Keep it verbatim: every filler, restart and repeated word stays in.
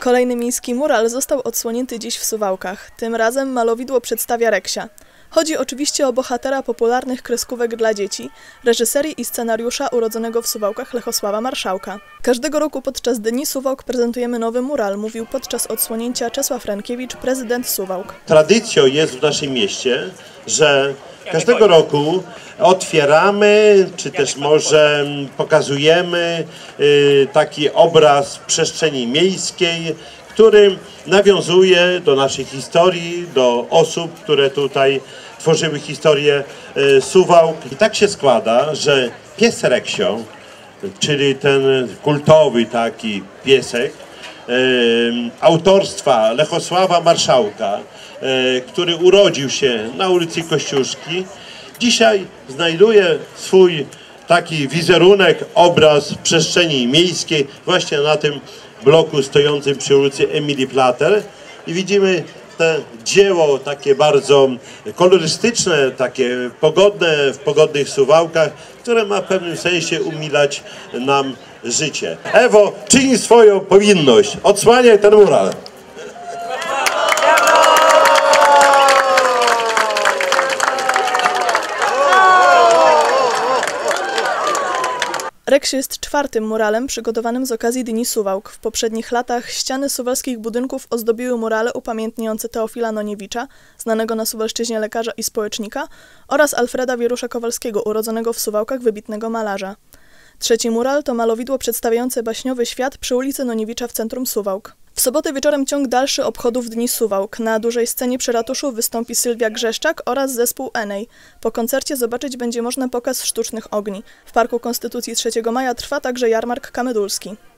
Kolejny miejski mural został odsłonięty dziś w Suwałkach. Tym razem malowidło przedstawia Reksia. Chodzi oczywiście o bohatera popularnych kreskówek dla dzieci, reżyserii i scenariusza urodzonego w Suwałkach Lechosława Marszałka. Każdego roku podczas Dni Suwałk prezentujemy nowy mural, mówił podczas odsłonięcia Czesław Rękiewicz, prezydent Suwałk. Tradycją jest w naszym mieście, że każdego roku otwieramy, czy też może pokazujemy taki obraz przestrzeni miejskiej, który nawiązuje do naszej historii, do osób, które tutaj tworzyły historię Suwałk. I tak się składa, że pies Reksio, czyli ten kultowy taki piesek, autorstwa Lechosława Marszałka, który urodził się na ulicy Kościuszki, dzisiaj znajduje swój taki wizerunek, obraz przestrzeni miejskiej właśnie na tym bloku stojącym przy ulicy Emilii Plater. I widzimy te dzieło takie bardzo kolorystyczne, takie pogodne, w pogodnych Suwałkach, które ma w pewnym sensie umilać nam życie. Ewo, czyń swoją powinność, odsłaniaj ten mural. Reksio jest czwartym muralem przygotowanym z okazji Dni Suwałk. W poprzednich latach ściany suwalskich budynków ozdobiły murale upamiętniające Teofila Noniewicza, znanego na Suwalszczyźnie lekarza i społecznika, oraz Alfreda Wierusza-Kowalskiego, urodzonego w Suwałkach wybitnego malarza. Trzeci mural to malowidło przedstawiające baśniowy świat przy ulicy Noniewicza w centrum Suwałk. W sobotę wieczorem ciąg dalszy obchodów Dni Suwałk. Na dużej scenie przy ratuszu wystąpi Sylwia Grzeszczak oraz zespół Enej. Po koncercie zobaczyć będzie można pokaz sztucznych ogni. W Parku Konstytucji trzeciego maja trwa także jarmark kamedulski.